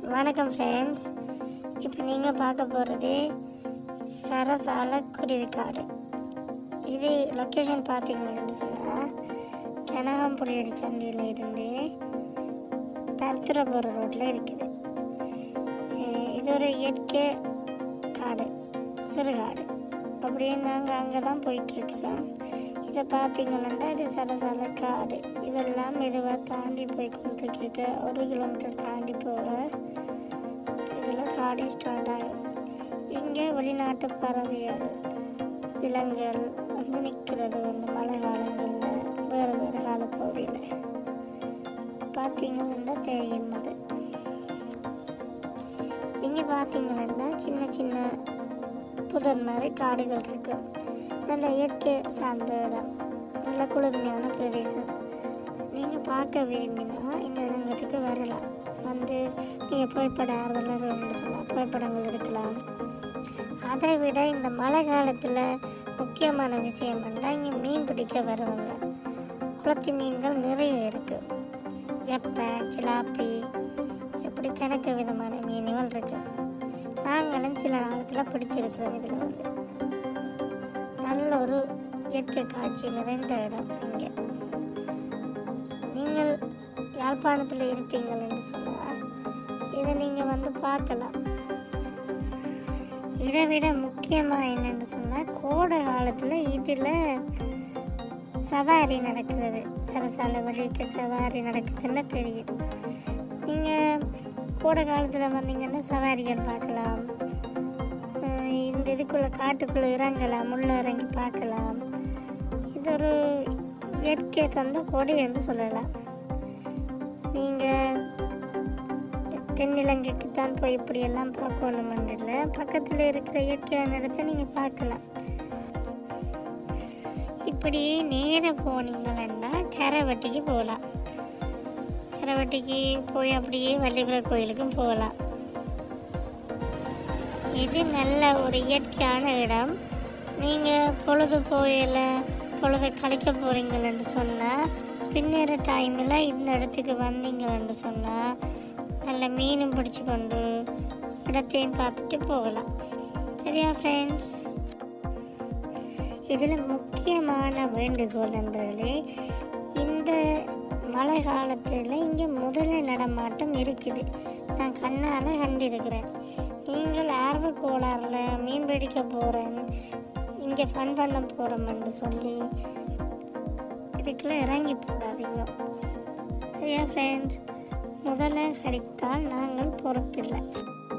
வணக்கம் ஃப்ரெண்ட்ஸ். இப்போ நீங்கள் பார்க்க போகிறது சரசால குருவிக்காடு. இது லொக்கேஷன் பார்த்தீங்கன்னு சொன்னால் கனகாம்புளியடி சந்தையில் இருந்து பருத்துறை போகிற ரோட்டில் இருக்குது. இது ஒரு இயற்கை காடு, சிறுகாடு. அப்படியே நாங்கள் அங்கே தான் போயிட்டுருக்கிறோம். இதை பார்த்தீங்கன்னா இது சரசால காடு. இதெல்லாம் மெதுவாக தாண்டி போய் கொண்டிருக்க 1 கிலோமீட்டர் தாண்டி போக இதில் காடு ஸ்டார்ட் ஆகும். இங்கே வெளிநாட்டு பறவைகள், விலங்குகள் வந்து நிற்கிறது மழை காலங்களில், வேறு வேறு காலப்பகுதியில் பார்த்தீங்கன்னா தெரியும். அது இங்கே பார்த்தீங்கன்னா சின்ன சின்ன புதர் மாதிரி காடுகள் இருக்கும். நல்ல இயற்கை சார்ந்த இடம், நல்ல குளிர்மையான பிரதேசம். நீங்கள் பார்க்க விரும்பினா இந்த இடத்துக்கு வரலாம். வந்து நீங்கள் புகைப்பட ஆர்வலர்கள் சொல்லலாம், புகைப்படங்கள் எடுக்கலாம். அதை விட இந்த மழை காலத்தில் முக்கியமான விஷயம் என்றால் இங்கே மீன் பிடிக்க வருவாங்க. குளத்து மீன்கள் நிறைய இருக்குது. ஜப்பான், சிலாப்பி, இப்படி கணக்கு விதமான மீன்கள் இருக்குது. நாங்களும் சில காலத்தில் பிடிச்சிருக்கிறோம். இதில் வந்து நல்ல ஒரு இயற்கை காட்சி நிறைந்த இடம். இங்கே நீங்கள் யாழ்ப்பாணத்தில் இருப்பீங்கள் என்று சொன்னால் இதை நீங்கள் வந்து பார்க்கலாம். இதை விட முக்கியமாக என்னென்னு சொன்னால் கோடை காலத்தில் இதில் சவாரி நடக்கிறது. சரசால வழிக்கு சவாரி நடக்குதுன்னு தெரியுது. நீங்கள் கோடை காலத்தில் வந்தீங்கன்னா சவாரிகள் பார்க்கலாம். இந்த இதுக்குள்ளே காட்டுக்குள்ளே இறங்கலாம், உள்ள இறங்கி பார்க்கலாம். இது ஒரு இயற்கை தந்த கொடி என்று சொல்லலாம். நீங்கள் தென்னிலங்கைக்கு தான் போய் இப்படியெல்லாம் பார்க்கணுமென்று இல்லை, பக்கத்தில் இருக்கிற இயற்கையான இடத்தை நீங்கள் பார்க்கலாம். இப்படி நேராக போனீங்கன்னா கரைவட்டிக்கு போகலாம். கரைவட்டிக்கு போய் அப்படியே வள்ளிவிழா கோயிலுக்கும் போகலாம். இது நல்ல ஒரு இயற்கையான இடம். நீங்கள் பொழுது பொழுதை கழிக்க போகிறீங்களென்று சொன்னால் பின்னேற டைமில் இந்த இடத்துக்கு வந்தீங்களென்று சொன்னால் நல்ல மீனும் பிடிச்சி கொண்டு இடத்தையும் பார்த்துட்டு போகலாம். சரியா ஃப்ரெண்ட்ஸ்? இதில் முக்கியமான வேண்டுகோள் நண்பர்களே, இந்த மழை காலத்தில் இங்கே முதலை நடமாட்டம் இருக்குது. நான் கண்ணால் கண்டிருக்கிறேன். நீங்கள் ஆர்வ கோளாறில் மீன் பிடிக்க போகிறேன், இங்கே ஃபன் பண்ண போகிறோம்னு சொல்லி இதுக்குள்ளே இறங்கி போடாதீங்க. சரியா ஃப்ரெண்ட்ஸ்? முதல்ல கடித்தால் நாங்கள் பொறுப்பில்லை.